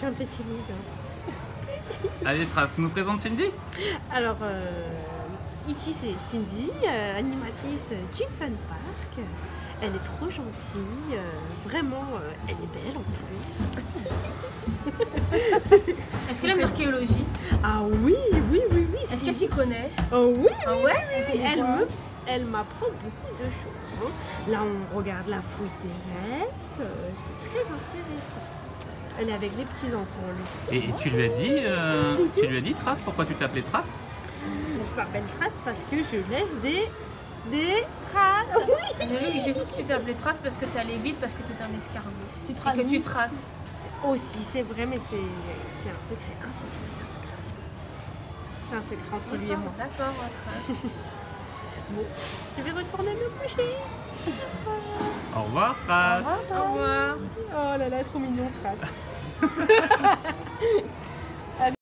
suis un peu timide. Allez, Trace, tu nous présentes Cindy? Alors, ici c'est Cindy, animatrice du Fun Park. Elle est trop gentille, vraiment, elle est belle en plus. Est-ce qu'elle aime l'archéologie? Ah oui. Est-ce qu'elle s'y connaît? Oh oui, Ah ouais? elle m'apprend beaucoup de choses. Hein. Là, on regarde la fouille terrestre, c'est très intéressant. Elle est avec les petits-enfants, Lucie. Et tu lui as dit, Trace, pourquoi tu t'appelais Trace? Je m'appelle Trace parce que je laisse des traces. J'ai vu que tu t'appelais Trace parce que tu allais vite, parce que tu étais un escargot. Tu traces. Et que tu traces. Aussi, c'est vrai, mais c'est un secret. Ah, c'est un secret. C'est un secret entre lui et moi. D'accord, Trace. Bon, je vais retourner me coucher. Au revoir, Trace. Au revoir. Oh là là, trop mignon, Trace.